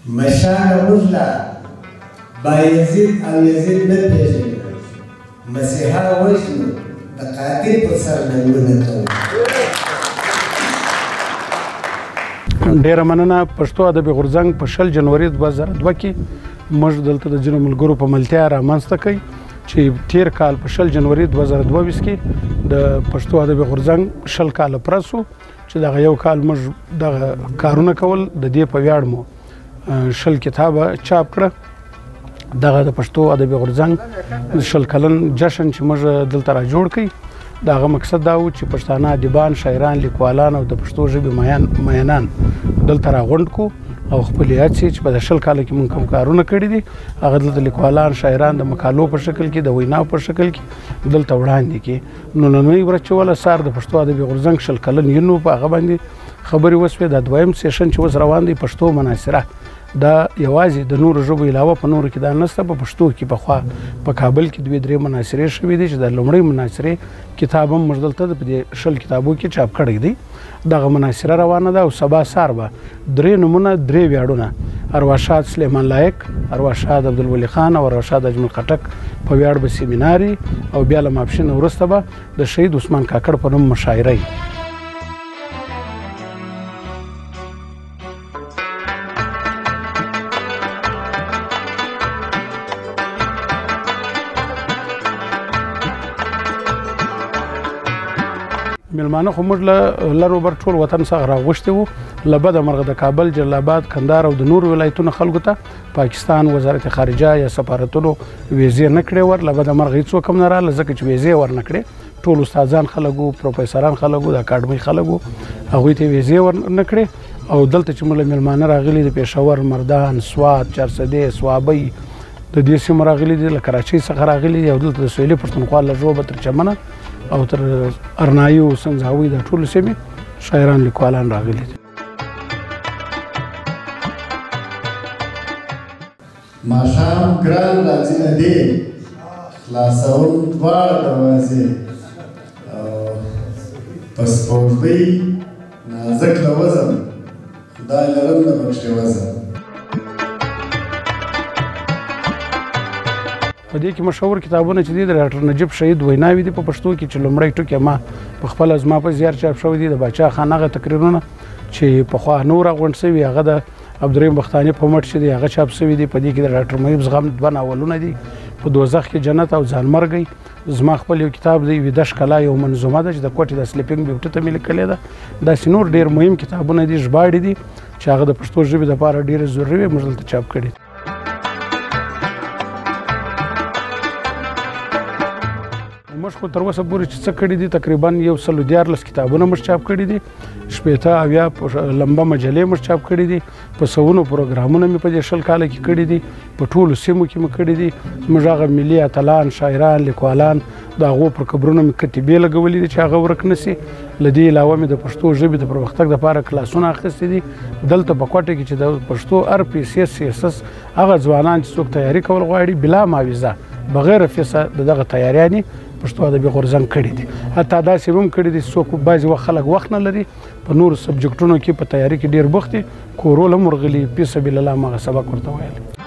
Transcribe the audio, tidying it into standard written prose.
مشان موږ لا بایزید او یزید نه پېژنو، مسیحا وژنو، د قاتل پر سر ننګونه کوو. ډېره مننه. پښتو ادبي غورځنګ په 20 جنوري 2002 کې موږ دلته د ځینو ملګرو په ملتیا رامنځته کړی چې تیر کال په 20 جنوري 2022 کې د پښتو ادبي غورځنګ 20 کاله پرس و چې دغه یو کال موږ دغه کارونه کول. د دې په ویاړ مو 20 کتابه چاپ کړه. دغه د پښتو ادبي غورځنګ 20 کلن جشن چې موږ دلته را جوړ کړی، دغه مقصد دا و چې پښتانه ادیبان، شاعران، لیکوالان او د پښتو ژبې مینان دلته راغونډ کړو او خپل هڅې چې په 20 کاله کې موږ کوم کارونه کړي دي هغه دلته لیکوالان، شاعران د مقالو په شکل کې، د ویناو په شکل کې دلته وړاندې کړي. نو نننۍ ورځ چې وله سار د پښتو ادبي غورځنګ 20 کلن یو په هغه باندې خبرې وسوې. د دویم سیشن چې اوس روان دی پښتو مناظره، دا یوازې د نورو ژبو علاوه په نورو کې دا نشته. په پښتو کې پخوا په کابل کې 2-3 مناظرې شوې دي چې د لومړۍ مناظرې کتاب هم موږ دلته په دې 20 کتابو کې چاپ کړی دی. دغه مناظره روانه ده او سبا سار به 3 نومونه، 3 ویاړونه ارواښاد سلیمان لایق، ارواښاد عبدالولي خان او ارواښاد اجمل خټک په ویاړ به سیمیناري او بیا له ماپښین وروسته به د شهید عثمان کاکړ په نوم مشاعره. میلمانه خو موږ له لر و بر ټول وطن څخه راغوښتي وو. له بده مرغه د کابل، جلال آباد، کندهار او د نورو ولایتونو خلکو ته پاکستان وزارت خارجه یا سفارتونو ویزې نه کړې ور. له بده مرغه هېڅوک هم نه راغله ځکه چې ویزې ور نه کړې. ټول استادان خلک وو، پروفیسران خلک وو، د اکاډمۍ خلک وو، هغوی ته ویزې ور نه کړې. او دلته چې موږ له میلمانه راغلي د پېښور، مردان، سوات، چارسدې، سوابۍ د دې سیمو راغلي دي، له کراچۍ څخه راغلي دي او دلته د سویلي پښتونخوا له ژوبه تر چمنه او تر ارنایي او سنځاوي د ټولو سیمې شاعران، لیکوالان راغلي دي. ماښام ګران راځي نه دی خلاصون دواړه دروازې په سپوږمۍ نازک له وزم خدای لرم نه بخښي وزم. په دې کې مشهور کتابونه چې دي د ډاکټر نجیب شهید ویناوي دي په پښتو کې چې لومړی ټکی ما په خپله زما په زیار چاپ شوی دي. د باچا خان هغه تقریرونه چې پخوا نور راغونډ سوي، هغه د عبدالرحیم بختاني په مټ چې دی هغه چاپ سوي دي. په دې کې د ډاکټر محیب زغم 2 ناولونه دي، په دوزخ کې جنت او ځانمرګی. زما خپل یو کتاب دی ویده ښکلا، یو منظومه ده چې د کوټې د سلیپینګ بیوټي ته مې لیکلې ده. داسې نور ډېر مهم کتابونه دي، ژباړې دي چې هغه د پښتو ژبې دپاره ډېرې ضروري وي، موږ دلته چاپ کړي. موږ خو تر اوسه پورې چې څه کړي دي تقریبا 114 کتابونه موږ چاپ کړي دي، 80 لمبه مجلې موږ چاپ کړي دي، په سوونو پروګرامونه مې په دې 20 کاله کې کړي دي، په ټولو سیمو کې مې کړي دي. موږ هغه ملي اتلان، شاعران، لیکوالان د هغو پر قبرونو مې کتیبې لګولې دي چې هغه ورک نه سي. له دې علاوه مې د پښتو ژبې د پرمختګ دپاره کلاسونه اخیستي دي. دلته په کوټه کې چې د پښتو RPCS هغه ځوانان چې څوک تیاري کول غواړي بلا معاوضه بغیر فیسه دغه تیاریانې پښتو ادبي غورځنګ کړي دي. حتی داسې هم کړي دي څوک بعضې وخت خلک وخت نه لري په نورو سبجکټونو کې په تیاري کې ډېر بوخت دي، کورول هم ورغلي، فی سبیل الله ما هغه سبق ورته ویلی.